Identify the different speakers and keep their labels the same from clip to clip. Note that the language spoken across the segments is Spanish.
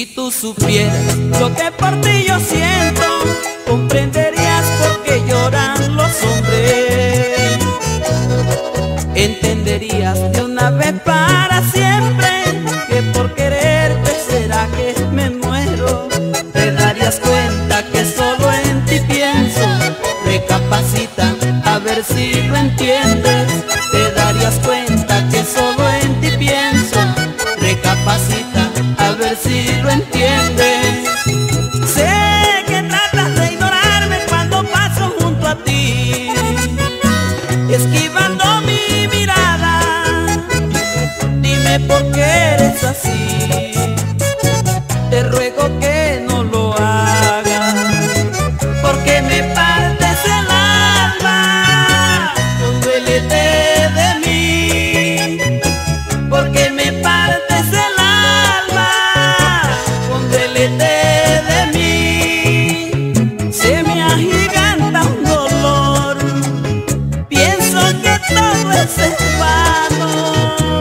Speaker 1: Si tú supieras lo que por ti yo siento, comprenderías por qué lloran los hombres. Entenderías de una vez para siempre que por quererte será que me muero. Te darías cuenta que solo en ti pienso. Recapacita a ver si lo entiendes. Te darías cuenta que solo en ti pienso. Recapacita a ver si lo entiendes. Sé que tratas de ignorarme cuando paso junto a ti, esquivando mi mirada. Dime por qué eres así. Te ruego que no lo hagas, porque me partes el alma. Conduélete de mí, porque me partes el alma. Conduélete de mí. Se me agiganta un dolor, pienso que todo es en vano.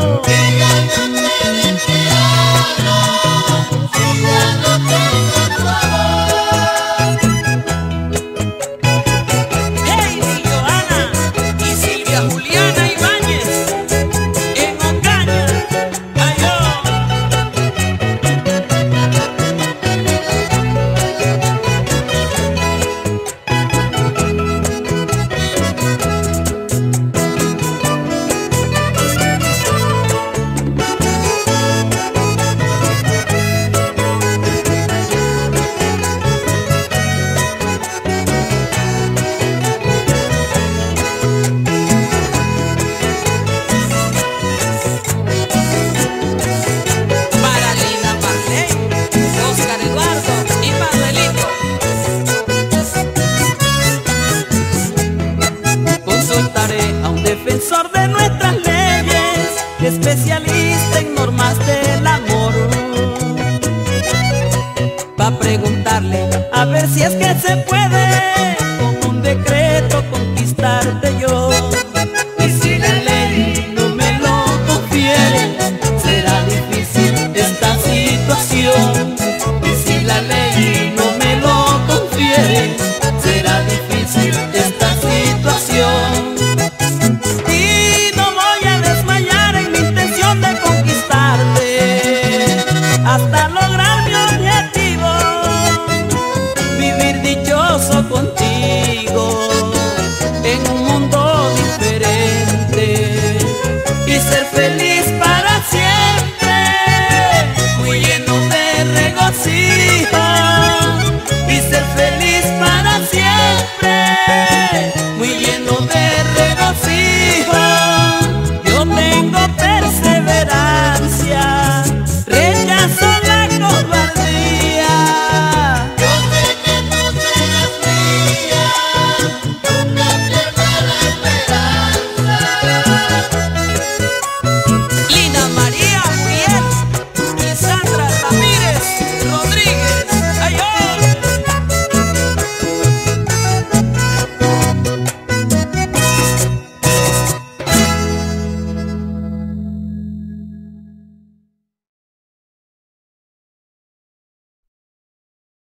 Speaker 1: A un defensor de nuestras leyes, especialista en normas del amor, pa' preguntarle a ver si es que se puede con un decreto conquistarte yo. Y si la ley no me lo confiere, será difícil esta situación. Y si la ley no me lo confiere, será difícil esta situación. Hasta lograr mi objetivo, vivir dichoso contigo.